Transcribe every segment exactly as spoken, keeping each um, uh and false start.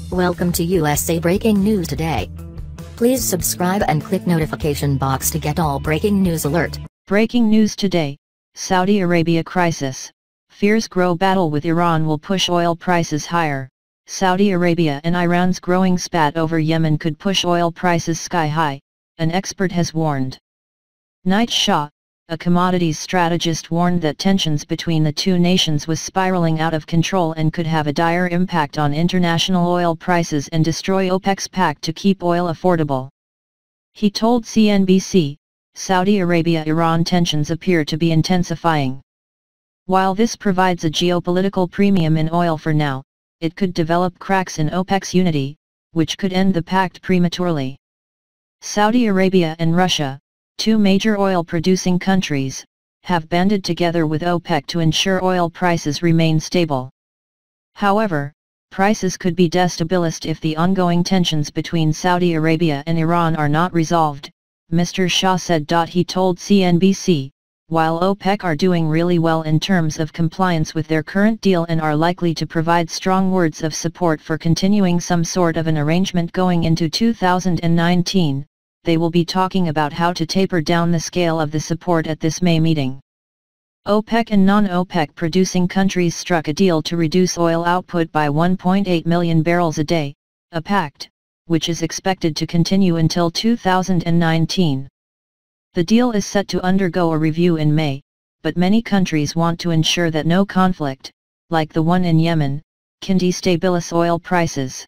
Welcome to U S A Breaking News Today. Please subscribe and click notification box to get all breaking news alert. Breaking news today, Saudi Arabia crisis. Fears grow, battle with Iran will push oil prices higher. Saudi Arabia and Iran's growing spat over Yemen could push oil prices sky high, an expert has warned. Nite Shah, a commodities strategist, warned that tensions between the two nations was spiraling out of control and could have a dire impact on international oil prices and destroy OPEC's pact to keep oil affordable. He told C N B C, Saudi Arabia-Iran tensions appear to be intensifying. While this provides a geopolitical premium in oil for now, it could develop cracks in OPEC's unity, which could end the pact prematurely. Saudi Arabia and Russia, two major oil-producing countries, have banded together with OPEC to ensure oil prices remain stable. However, prices could be destabilized if the ongoing tensions between Saudi Arabia and Iran are not resolved, Mister Shah said. He told C N B C, while OPEC are doing really well in terms of compliance with their current deal and are likely to provide strong words of support for continuing some sort of an arrangement going into two thousand nineteen, they will be talking about how to taper down the scale of the support at this May meeting. OPEC and non-OPEC producing countries struck a deal to reduce oil output by one point eight million barrels a day, a pact, which is expected to continue until two thousand nineteen. The deal is set to undergo a review in May, but many countries want to ensure that no conflict, like the one in Yemen, can destabilize oil prices.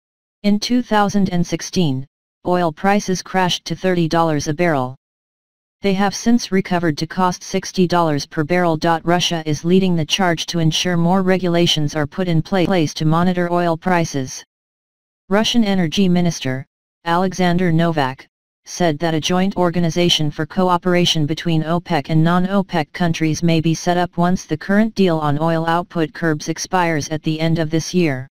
In two thousand sixteen, oil prices crashed to thirty dollars a barrel. They have since recovered to cost sixty dollars per barrel. Russia is leading the charge to ensure more regulations are put in place to monitor oil prices. Russian Energy Minister, Alexander Novak, said that a joint organization for cooperation between OPEC and non-OPEC countries may be set up once the current deal on oil output curbs expires at the end of this year.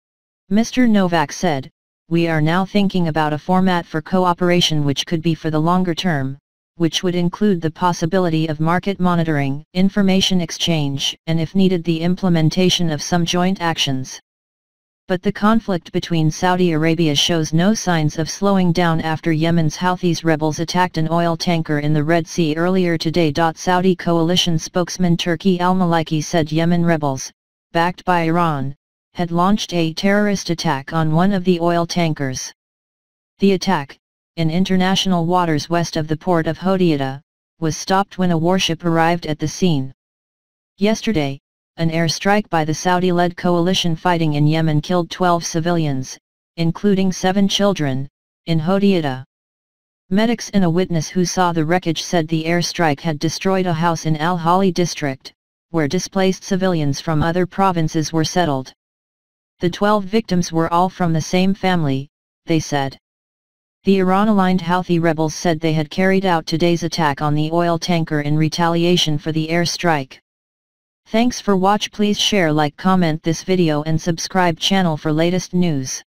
Mister Novak said, "We are now thinking about a format for cooperation which could be for the longer term, which would include the possibility of market monitoring, information exchange, and if needed the implementation of some joint actions." But the conflict between Saudi Arabia shows no signs of slowing down after Yemen's Houthis rebels attacked an oil tanker in the Red Sea earlier today. Saudi coalition spokesman Turki al-Maliki said Yemen rebels, backed by Iran, had launched a terrorist attack on one of the oil tankers. The attack, in international waters west of the port of Hodeidah, was stopped when a warship arrived at the scene. Yesterday, an airstrike by the Saudi-led coalition fighting in Yemen killed twelve civilians, including seven children, in Hodeidah. Medics and a witness who saw the wreckage said the airstrike had destroyed a house in Al-Hali district, where displaced civilians from other provinces were settled. The twelve victims were all from the same family, they said. The Iran-aligned Houthi rebels said they had carried out today's attack on the oil tanker in retaliation for the airstrike. Thanks for watch. Please share, like, comment this video and subscribe channel for latest news.